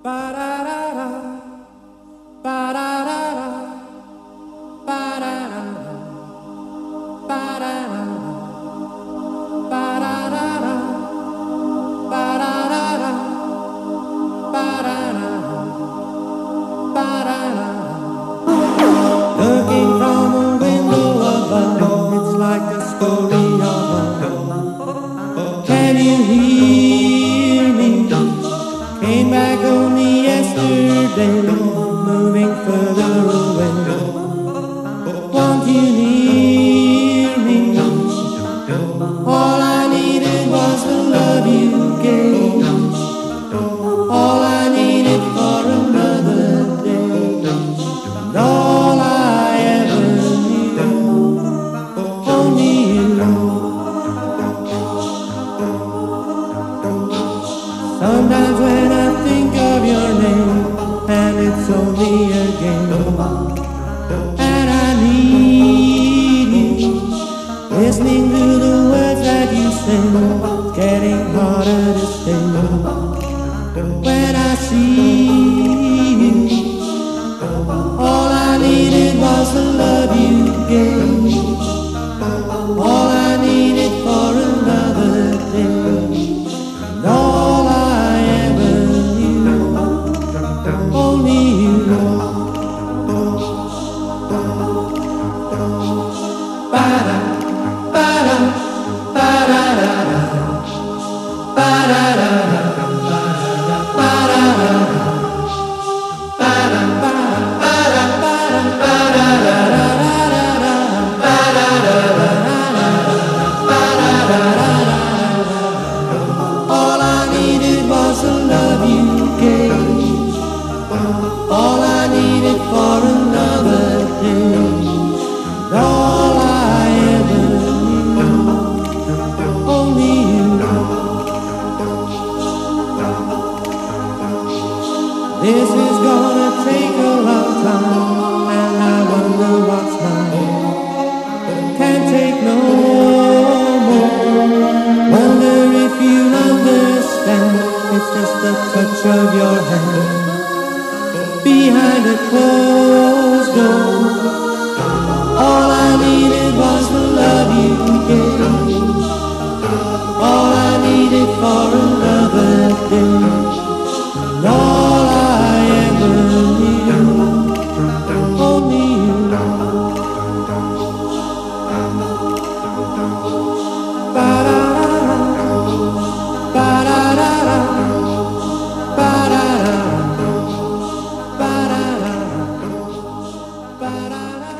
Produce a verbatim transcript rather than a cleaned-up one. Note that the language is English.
Looking from a window above, it's like a story of love. Can you hear me? Came back only yesterday, moving further away. Won't you hear me? All I needed was the love you gave. All I needed for another day. And all I ever knew, only you. Sometimes when I think of your name, and it's only a game, and I need you, listening to the words that you sing, it's getting harder to stay. When I see you, all I needed was the love you gave. All I needed for another day. And all I ever knew, only you. Ba-da, ba-da, ba-da-da-da, ba-da-da-da. All I needed was the love you gave. All I needed for another day. And all I ever knew, only you. This is gonna take a long time, and I wonder what's mine. Can't take no more. Wonder if you'll understand. It's just the touch of your hand behind a closed door. All I needed was the love you gave. All I needed for another day. And all I ever knew, only you. Ba-da-da-da, ba-da-da-da, ba-da-da, ba-da-da, ba-da-da.